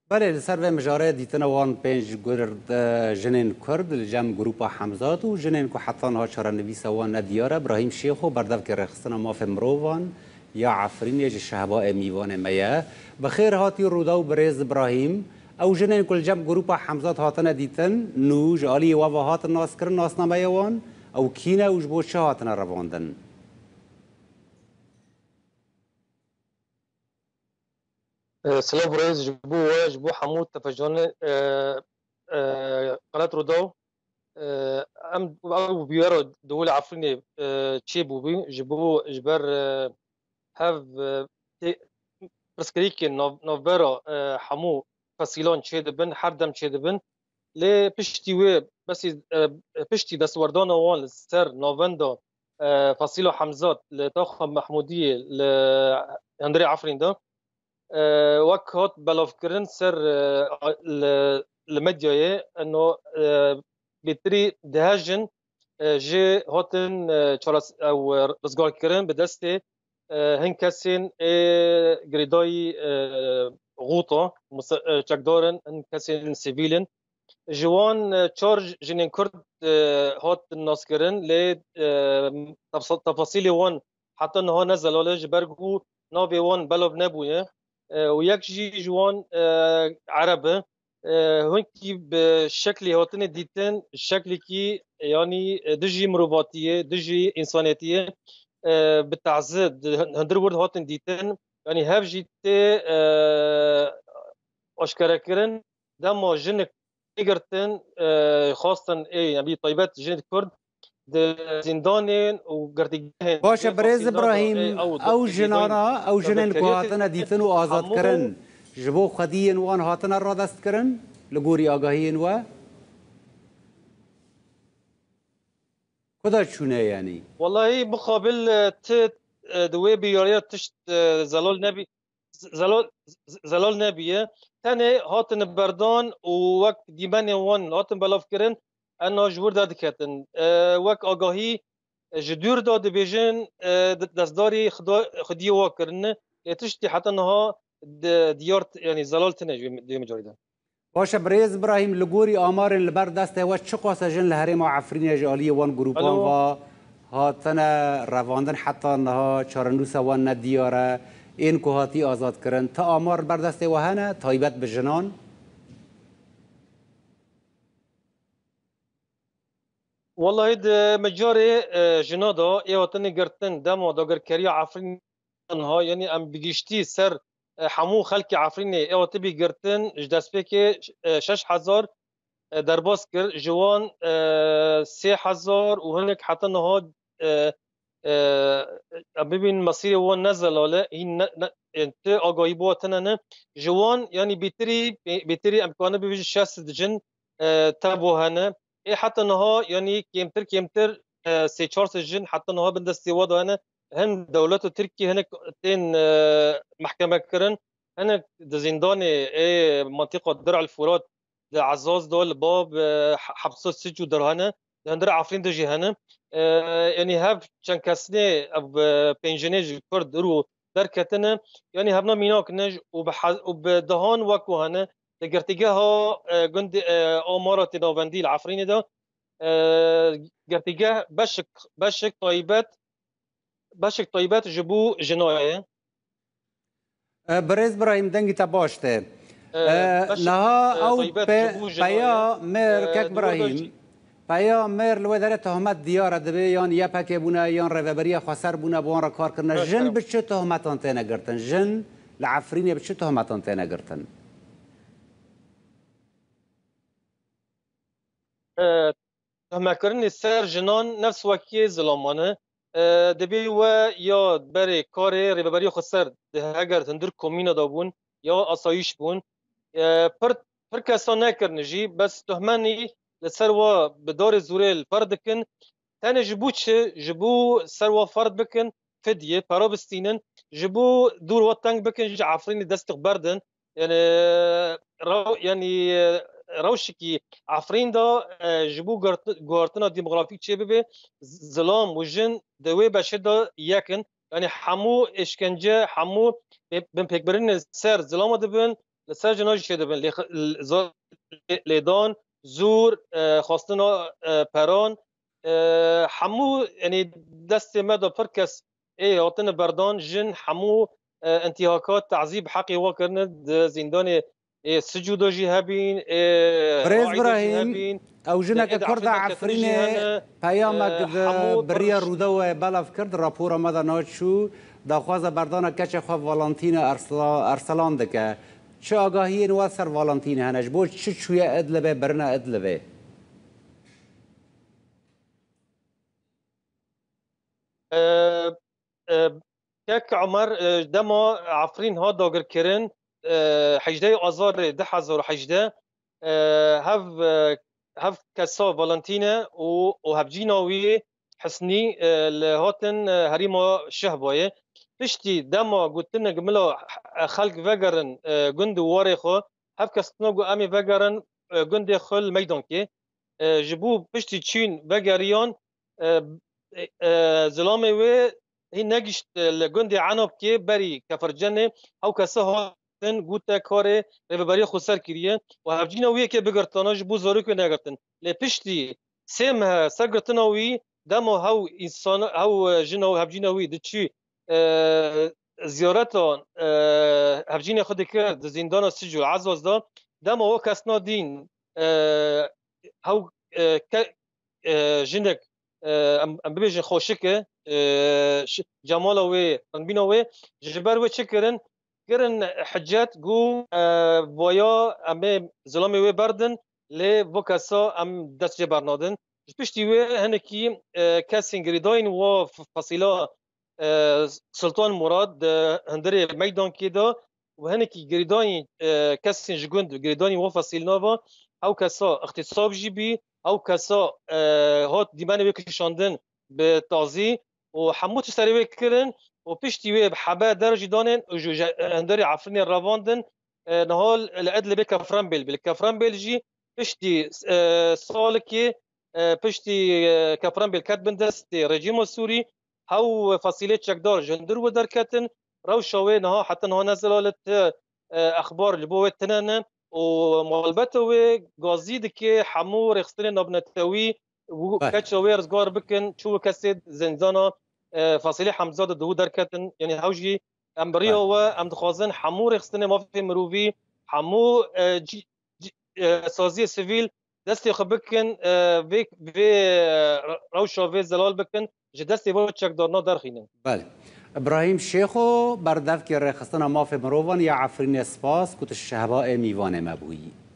بله لسر و مجاره دیتن وان پنج گرد جنین کرد لجام گروپا حمزات و جنین که حتی ها چرا نویس وان ندیاره ابراهیم شیخو بردف که رخصنا ما في مروان یا عفرین یج شهباء میوان میا بخیر هاتی رودا و برز ابراهیم او جنین کل جام گروپا حمزات هاتنا دیتن نوج علی و هات ناس کرن ناس نمیوان او کینا وج بو چه هاتنا رواندن سلام بريز جبو حمود تفجون قناة رودو ام او بيارو دول عفريني تشيبو بي جبو جبر هاف برسكريكي نوفيرو حمو فصيلون تشيدبن حردم تشيدبن لي بشتي وي بس بشتي دس وردانا وان سر نوفندو فصيلو حمزات لتوخم محمودية لأندري عفرين ده وك هات بلافكرن سر المديا انه بتري دهاجن جي هاتن تشارس او رزقار كرن بدستي هنكسين جريداي غوطة تشكدارن هنكسين سيفيلن جوان تشارج جنين كرد هات الناس كرن ل تفاصيل وان حتى انه نزل ولا جبرجو نافي وان بلوف نبويه وياك جي جوان عربة هنكي بشكل هاتن ديتن الشكل كي يعني دجي مروباتية دجي إنسانيتية بالتعزد هندر ورد هاتن ديتن يعني هاف جيتي أشكرا كرن دما جنك إيجرتن خاصة يعني طيبات جنك كرد زندانين وقرديجهن باشه برز ابراهیم او جنانا او جنین که هاتنا دیتن و آزاد کرن جبو خدیین وان هاتنا را دست کرن لگوری آگاهین و کدا چونه یعنی والله مقابل دوي بياريات تشت زلال نبيه تاني هاتن بردان ووقت ديماني وان هاتن بلاف كرن انا جبور دادكتن وقت آگاهی جدور داد بیجن دستداری خدی واکرنه تشتی حتی نها دیارت یعنی زلال تنه دیو مجاریدن باشه برز ابراهیم لگوری آمارن لبر دسته و چه قاسه جن لهرم عفرین جالی وان گروپان و هاتنا رواندن حتی نها چارنوس وان ندیاره این که هاتی آزاد کرن تا آمار بر دسته و هنه تایبت به جنان والله ده مجاري جنادا ايواتني قرتن دمو داگر كريا عفرين ها يعني ام بگشتي سر حمو خلق عفرين ايواتي بي قرتن جداس بيكي 6000 درباس كر جوان 3000 وهناك حتى نها ببين مصيري هو نزل ولا هي انت اگاهی بوتنن جوان يعني بيتري امكانه بيجي شاس دجن تابوهنه اي حتى نها يعني كيمتر سي تشارس جن حتى نها بندستي وضع هنا هن دولته تركي هنا تين محكمه كرن هنا زندان اي منطقه درع الفرات عزاز دول باب حبس السجو درهنا هندر عفرين دجي هنا يعني هاف چند کسنه اب پنجنه کرد رو درکتنه يعني هبنا ميناك نج وبدهان وكو هنا قرتيجه ها جند امارات نوفندي العفرين ده قرتيجه بشك طيبات جبو جنايه برز ابراهیم دنگی تا باشته نها او پیا مر کک ابراهیم پیا مر لو داره تهمت دیار دبی یان یا پک بونه یان رهبری خسر بونه بوان را کار کنه جن بچه تهمتان تنه گرتن جن لعفرینی بچه تهمتان تنه گرتن تهمكرني السر جنان نفس وكي ظلامانه دبي و يا بري كاري رهبری خسر ده اگر تندر کومینا دابون یا آسایش بون پر کسان نکرنجی بس تهمنی لسر و بدار زوره الفرد کن تاني جبو سر و فرد بکن فدیه پرا بستینن جبو دور و تنگ بکن عفرین دست بردن يعني روشكي عفرين دا جبو قارتنا ديموغرافيك چه ببه ظلام وجن دوي بشده يكن يعني حمو اشكنجه حمو بن پکبرین سر ظلام دبن لسر جناج شده بن لیدان زور خواستنا پران حمو يعني دست مدى فركس ايه هاتن بردان جن حمو انتهاكات تعذيب حقي وكرند زندان سجودا جي هبين بريز راعي جي ابراهيم هبين او جنك كرد عفرين پیامک حمو بریا رودا و بلاف کرد راپور مدى ناتشو داخواز بردان کچ خواه والانتین ارسلان دکه چه آگاهی نواد سر والانتین هنش بود چه چویه ادلبه برنا ادلبه كاك عمر دما عفرين ها داگر كرن حجده آزار 10 هف كسا فالنتينا و هفجيناوي حسني لهاتن هريما شهبايه پشتی دما گوتن گملا خلق وگرن گند واره خو هف کسنا گو امی وگرن گند خل میدان که جبو پشتی چین وگریان زلامه و هی نگشت لگند عناب که بری کفرجنه او کسا هاتن گوته کاره رببری خسر کریه و هفجینا ویه که بگرتانا جبو زارو که نگرتن لپشتی سیم سگرتنا وی دما هاو انسان هاو جنا و هفجینا وی دچی زیارتان هفجین خود کرد زندان سجو عزاز دا دما و کسنا دین هاو جنك ام ببيجن خوشكه جمال و تنبين و جبر و چكرن كرن حجات جو ويا ام ظلام و بردن ل وكاسا ام دست جبرنادن پشتی و هنکی کسین گریداین و فصیلا سلطان مراد هندري ميدان كده وهنكي جريداني كاسين جوند جريداني وفصيل نوفا او كسا اختصاب جيبي او كسا هات ديمان ويكشاندن بتازي وحموت سريوي كرن وبيشتي وي بحبا درجه دانن هندري عفرني الرافاندن نهال الادل بكفرنبل بالكفرنبل جي بيشتي سالكي بيشتي كفرنبل كاتبن دست رجيم السوري هاو فصيلة شكدار جندر ودركتن روشوي نها حتى نها نزلت اخبار لبوه تنان ومغلبته غازي دكي حمو رخصتين نبنتوي وكاتشوي رزقار بكن شو كسد زنزانا فصيلة حمزات دو دركتن يعني هاوجي امبريا وام دخوازن حمو رخصتين ما في مروفي حمو سازي سيفيل دستي خبكن في روشا في زلال بكن جدستی و چک دارنا درخینه. بله. ابراهیم شیخو بردف که رخصتنا ماف مروان یا عفرین اسپاس کت شهباء میوان مبویی.